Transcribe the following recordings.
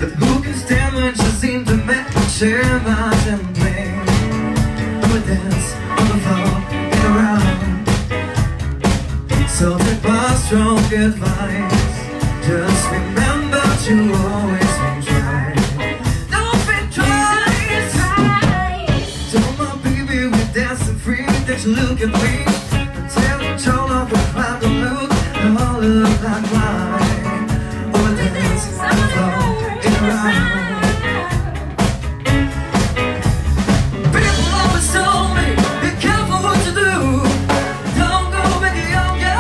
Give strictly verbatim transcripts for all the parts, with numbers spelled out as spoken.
But who can stand when she seemed to mention my champagne? We dance on the floor in a round. So take my strong advice. Just remember to always think twice. Don't think twice. Tell my baby we're dancing free. That you look at me and tell me turn off the cloud and look and all look like mine. We dance on the floor in a round. People always told me, be careful what you do. Don't go making young girl.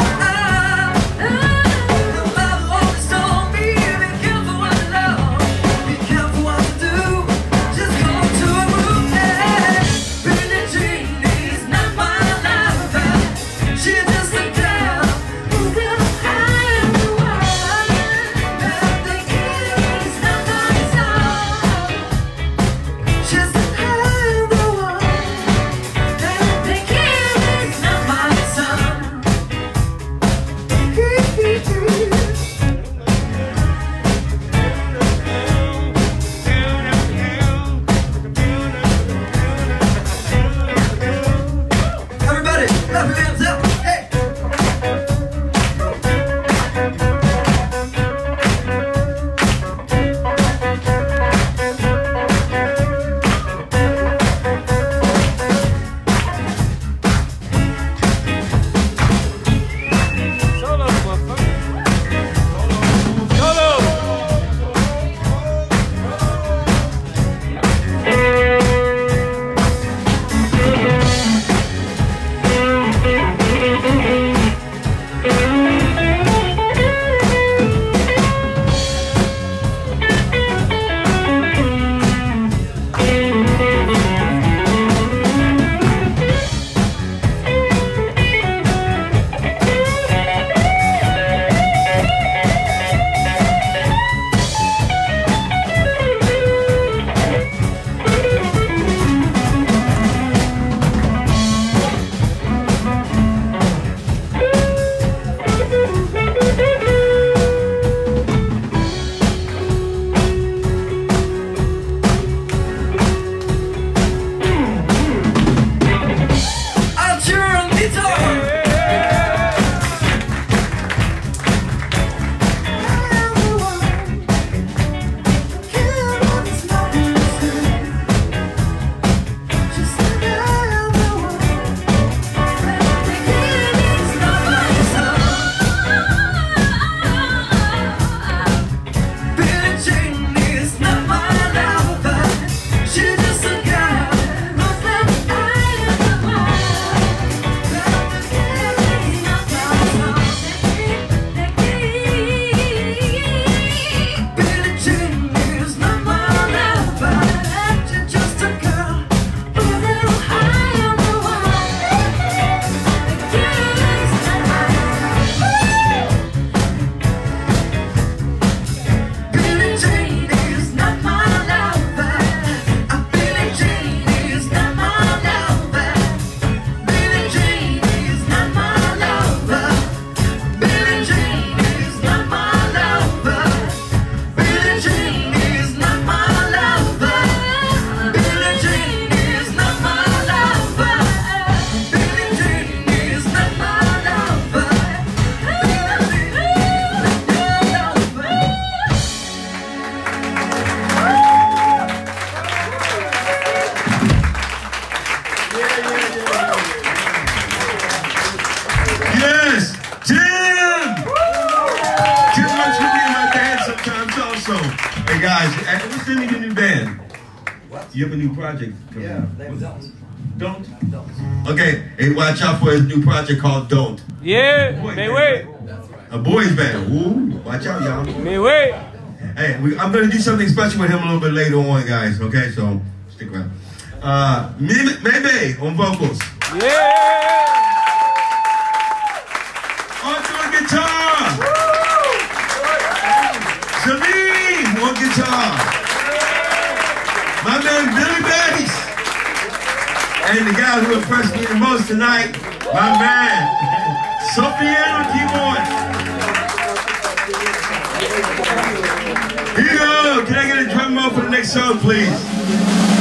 Hey guys, what's the name of your new band? What? You have a new project coming Yeah, out. name Don't. Don't? Don't. Okay, hey, watch out for his new project called Don't. Yeah, may wait. A boys band. Ooh, watch out, y'all. May wait. Hey, we, I'm going to do something special with him a little bit later on, guys, okay? So, stick around. Uh, Maybe on vocals. Yeah! On guitar! Salim on guitar. My man Billy Bass. And the guy who impressed me the most tonight, my man Sofian on keyboard. Here you go. Can I get a Next song, please.